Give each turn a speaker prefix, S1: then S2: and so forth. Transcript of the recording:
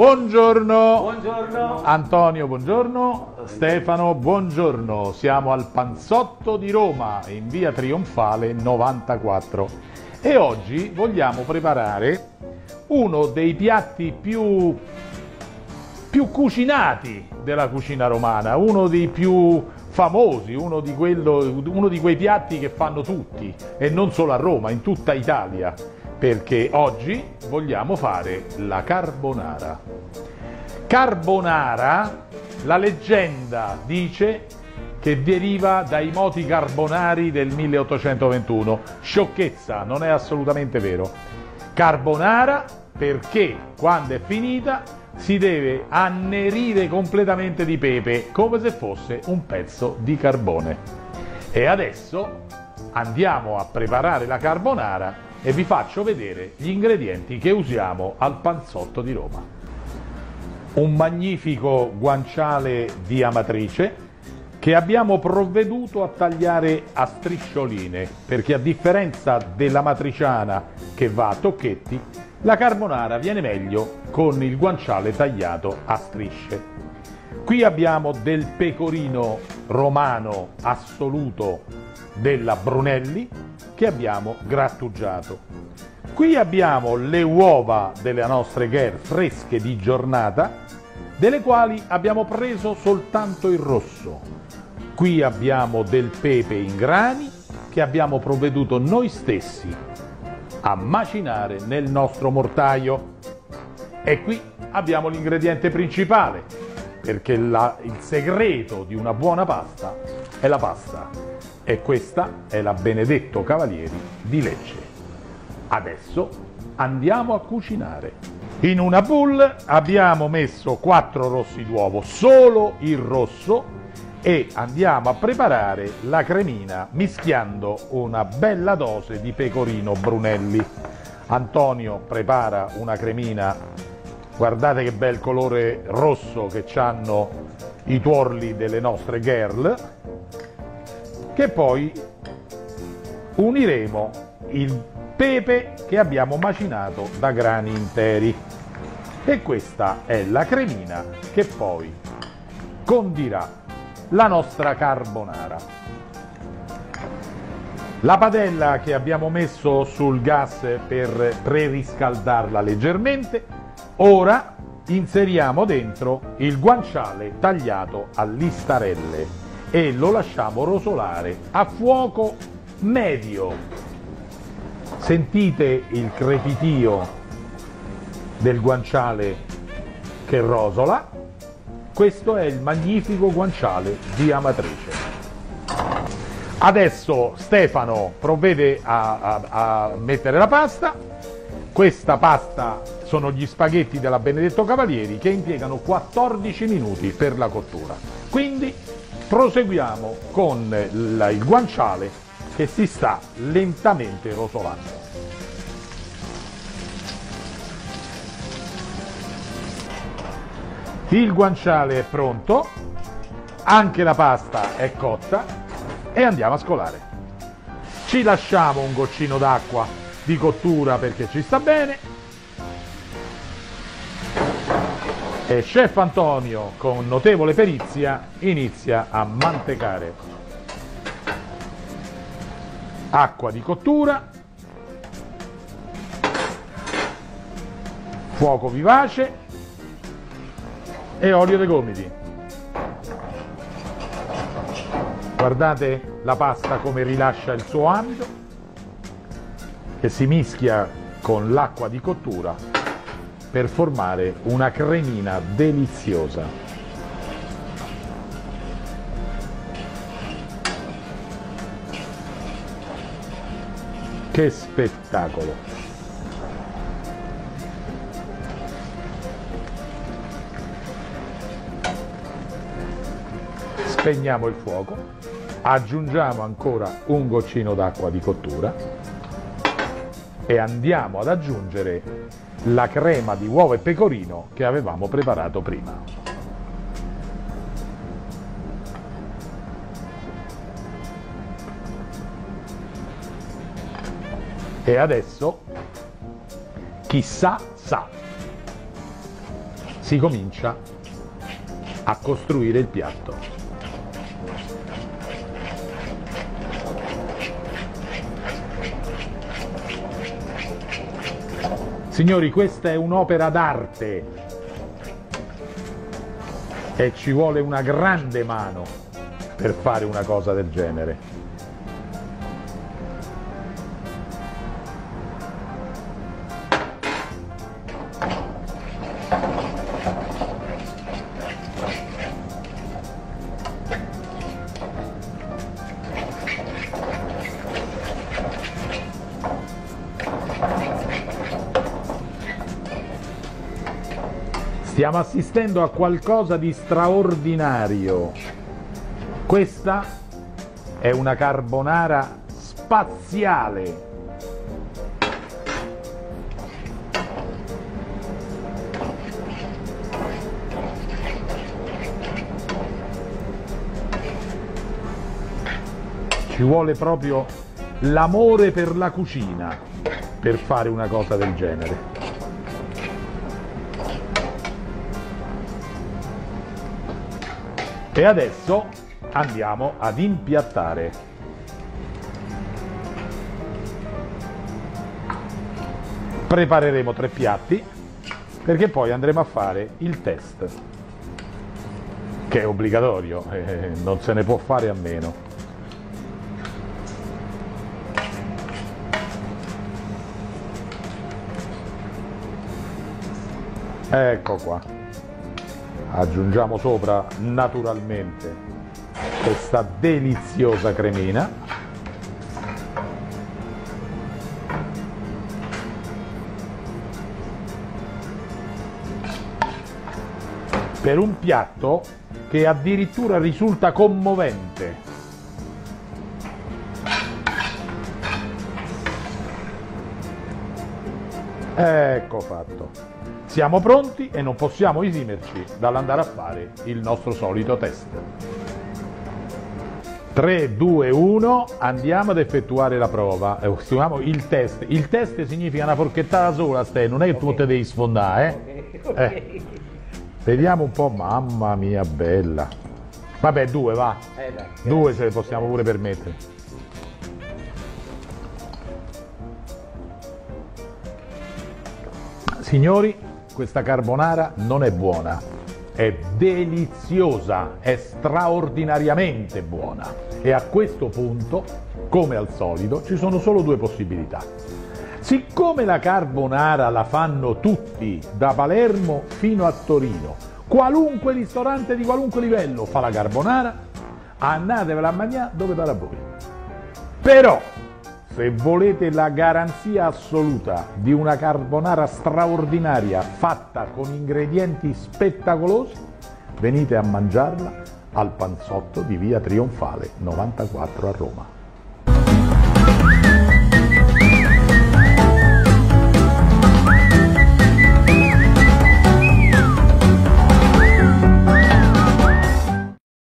S1: Buongiorno.
S2: Buongiorno.
S1: Antonio, buongiorno. Stefano, buongiorno. Siamo al Panzotto di Roma, in via Trionfale 94. E oggi vogliamo preparare uno dei piatti più cucinati della cucina romana, uno dei più famosi, uno di quei piatti che fanno tutti, e non solo a Roma, in tutta Italia, perché oggi vogliamo fare la carbonara. Carbonara, la leggenda dice che deriva dai moti carbonari del 1821. Sciocchezza, non è assolutamente vero. Carbonara perché quando è finita si deve annerire completamente di pepe, come se fosse un pezzo di carbone. E adesso andiamo a preparare la carbonara e vi faccio vedere gli ingredienti che usiamo al Panzotto di Roma. Un magnifico guanciale di Amatrice che abbiamo provveduto a tagliare a striscioline, perché a differenza dell'amatriciana che va a tocchetti, la carbonara viene meglio con il guanciale tagliato a strisce. Qui abbiamo del pecorino romano assoluto della Brunelli che abbiamo grattugiato. Qui abbiamo le uova delle nostre Ghère fresche di giornata, delle quali abbiamo preso soltanto il rosso. Qui abbiamo del pepe in grani che abbiamo provveduto noi stessi a macinare nel nostro mortaio. E qui abbiamo l'ingrediente principale, perché il segreto di una buona pasta è la pasta, e questa è la Benedetto Cavalieri di Lecce. Adesso andiamo a cucinare. In una boule abbiamo messo 4 rossi d'uovo, solo il rosso, e andiamo a preparare la cremina mischiando una bella dose di pecorino Brunelli. Antonio prepara una cremina, guardate che bel colore rosso che hanno i tuorli delle nostre Ghère, che poi uniremo il pepe che abbiamo macinato da grani interi. E questa è la cremina che poi condirà la nostra carbonara. La padella che abbiamo messo sul gas per preriscaldarla leggermente, ora inseriamo dentro il guanciale tagliato a listarelle e lo lasciamo rosolare a fuoco medio. Sentite il crepitio del guanciale che rosola. Questo è il magnifico guanciale di Amatrice. Adesso Stefano provvede a mettere la pasta. Questa pasta sono gli spaghetti della Benedetto Cavalieri che impiegano 14 minuti per la cottura. Quindi proseguiamo con il guanciale che si sta lentamente rosolando. Il guanciale è pronto, anche la pasta è cotta e andiamo a scolare. Ci lasciamo un goccino d'acqua di cottura perché ci sta bene, e Chef Antonio con notevole perizia inizia a mantecare. Acqua di cottura, fuoco vivace e olio dei gomiti. Guardate la pasta come rilascia il suo amido, che si mischia con l'acqua di cottura per formare una cremina deliziosa. Che spettacolo! Spegniamo il fuoco, aggiungiamo ancora un goccino d'acqua di cottura e andiamo ad aggiungere la crema di uova e pecorino che avevamo preparato prima. E adesso, chissà sa, si comincia a costruire il piatto. Signori, questa è un'opera d'arte e ci vuole una grande mano per fare una cosa del genere. Stiamo assistendo a qualcosa di straordinario. Questa è una carbonara spaziale. Ci vuole proprio l'amore per la cucina per fare una cosa del genere. E adesso andiamo ad impiattare. Prepareremo 3 piatti perché poi andremo a fare il test, che è obbligatorio, non se ne può fare a meno. Ecco qua. Aggiungiamo sopra naturalmente questa deliziosa cremina. Per un piatto che addirittura risulta commovente. Ecco fatto. Siamo pronti e non possiamo esimerci dall'andare a fare il nostro solito test. 3, 2, 1, andiamo ad effettuare la prova. Il test. Il test significa una forchettata sola, Ste, non è che tu te devi sfondare, Vediamo un po', mamma mia bella. Vabbè, 2 va. 2 ce le possiamo pure permettere. Signori, questa carbonara non è buona, è deliziosa, è straordinariamente buona e a questo punto, come al solito, ci sono solo 2 possibilità. Siccome la carbonara la fanno tutti, da Palermo fino a Torino, qualunque ristorante di qualunque livello fa la carbonara, andatevela a mangiare dove pare a voi. Però, se volete la garanzia assoluta di una carbonara straordinaria fatta con ingredienti spettacolosi, venite a mangiarla al Panzotto di via Trionfale 94 a Roma.